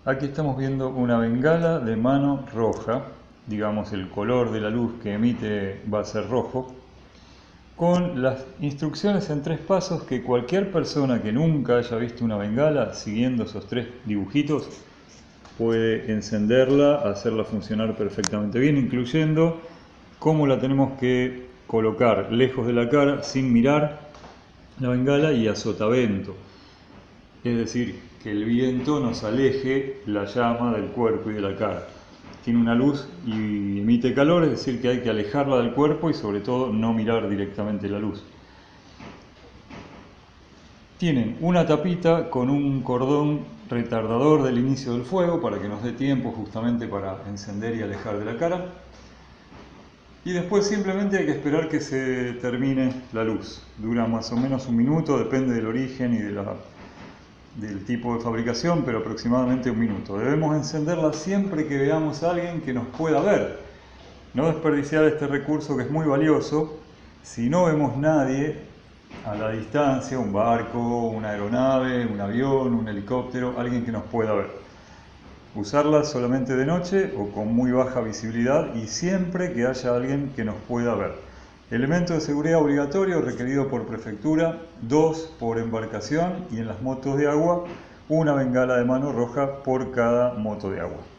Aquí estamos viendo una bengala de mano roja, digamos el color de la luz que emite va a ser rojo, con las instrucciones en 3 pasos que cualquier persona que nunca haya visto una bengala, siguiendo esos 3 dibujitos, puede encenderla, hacerla funcionar perfectamente bien, incluyendo cómo la tenemos que colocar lejos de la cara sin mirar la bengala y a sotavento. Es decir, que el viento nos aleje la llama del cuerpo y de la cara. Tiene una luz y emite calor, es decir, que hay que alejarla del cuerpo y sobre todo no mirar directamente la luz. Tienen una tapita con un cordón retardador del inicio del fuego para que nos dé tiempo justamente para encender y alejar de la cara. Y después simplemente hay que esperar que se termine la luz. Dura más o menos 1 minuto, depende del origen y del tipo de fabricación, pero aproximadamente 1 minuto. Debemos encenderla siempre que veamos a alguien que nos pueda ver. No desperdiciar este recurso que es muy valioso. Si no vemos nadie a la distancia, un barco, una aeronave, un avión, un helicóptero, alguien que nos pueda ver. Usarla solamente de noche o con muy baja visibilidad y siempre que haya alguien que nos pueda ver. Elemento de seguridad obligatorio requerido por prefectura, 2 por embarcación y en las motos de agua, una bengala de mano roja por cada moto de agua.